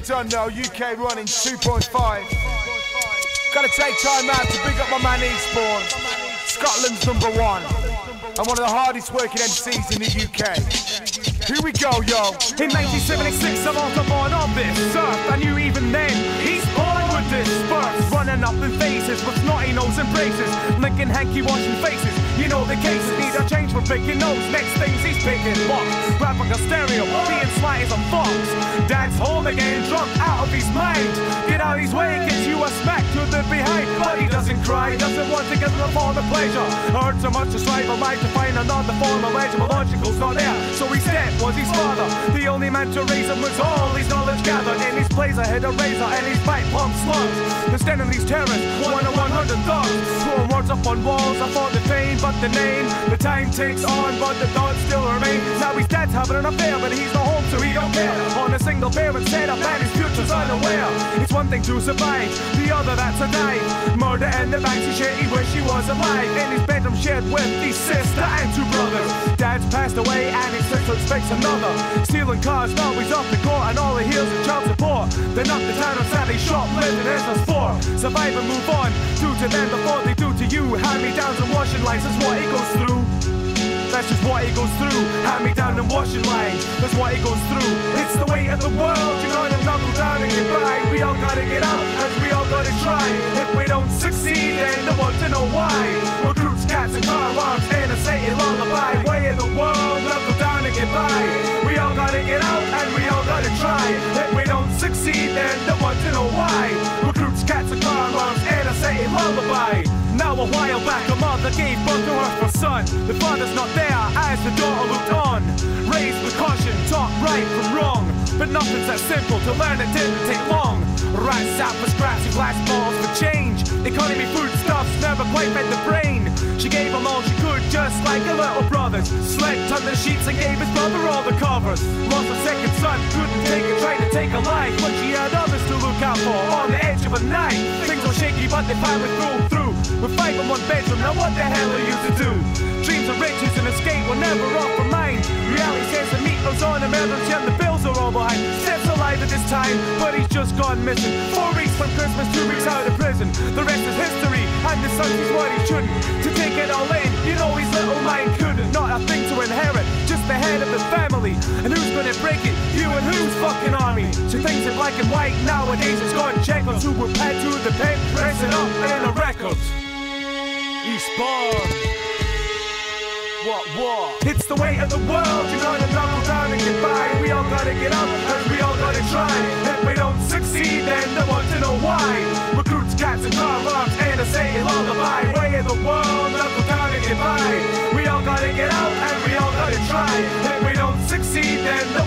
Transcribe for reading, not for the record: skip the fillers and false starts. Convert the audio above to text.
Done now, UK running 2.5. Gotta take time out to big up my man Eastbourne, Scotland's #1, and one of the hardest working MCs in the UK. Here we go, yo. In 1976, I lost upon on this earth. I knew even then, Eastbourne would disperse. Running up in faces with snotty nose and braces, linking hanky washing faces. You know the cases need a change for picking nose. Next things he's picking box, rap like a stereo, being slight as a fox. Dad's home again, drunk out of his mind. Get out of his way, gives you a smack to the behind. But he doesn't cry, doesn't want to get rid of all the pleasure. Heard so much to strive a life to find another form of legible logical's not there. So his dad was his father, the only man to raise him was all his knowledge gathered. In his place I hit a razor and his bite pump slugs. The standing these terrorists, 1 of 100 thugs. Throwing words up on walls, I thought the fame, but the name. The time takes on, but the thoughts still remain. Now his dad's having an affair, but he's not home, so he don't care. On a single parent setup and his future's unaware. It's one thing to survive, the other that's a dive. Murder and the backseat shit, he wish he was alive. In his bedroom shared with his sister and 2 brothers. Dad's passed away and his sister expects another. Stealing cars, now he's off the court and all he hears is child support. Then up the town and sadly shoplifting as a sport. Survive and move on, do to them before they do to you. Hand-me-downs and washing lines, that's what he goes through. That's just what he goes through. Hand-me-down and washing lines, that's what he goes through. It's the way of the world, you gotta knuckle down and get by. We all gotta get out, as we all gotta try. If we don't succeed, then no one to know why. Recruits, cats and car arms, and a Satan lullaby. Way of the world, knuckle down and get by. We all gotta get out, and we all gotta try. If we don't succeed, then no one to know why. Recruits, cats and car arms, and a Satan lullaby. Now a while back a mother gave birth to her son. The father's not there as the daughter looked on. Raised with caution, taught right from wrong. But nothing's that simple, to learn it didn't take long. Rats out for scraps and glass balls for change. Economy foodstuffs never quite fed the brain. She gave him all she could, just like her little brothers. Slept under sheets and gave his brother all the covers. Lost a second son, couldn't take it, tried to take a life. But she had others to look out for, on the edge of a knife. Things were shaky but they finally pulled through. With 5 in 1 bedroom, now what the hell are you to do? Dreams of riches and escape were never off her mind. Reality says the meat goes on, the emergency and the bills are all behind. Steps alive at this time, but he's just gone missing. 4 weeks from Christmas, 2 weeks out of prison. The rest is history, and the son sees what he shouldn't. To take it all in, you know his little mind couldn't. Not a thing to inherit, just the head of the family. And who's gonna break it? You and whose fucking army? So things in black and white, nowadays it's gone check on 2 were pad to the pen, press it up in a record. Eastbourne. What? It's the way of the world, you gotta knuckle down and get by. We all gotta get up, and we all gotta try. If we don't succeed, then no one to know why. Recruits, cats and car arms, and a Satan lullaby. Way of the world, knuckle down and get by. We all gotta get out, and we all gotta try. If we don't succeed, then no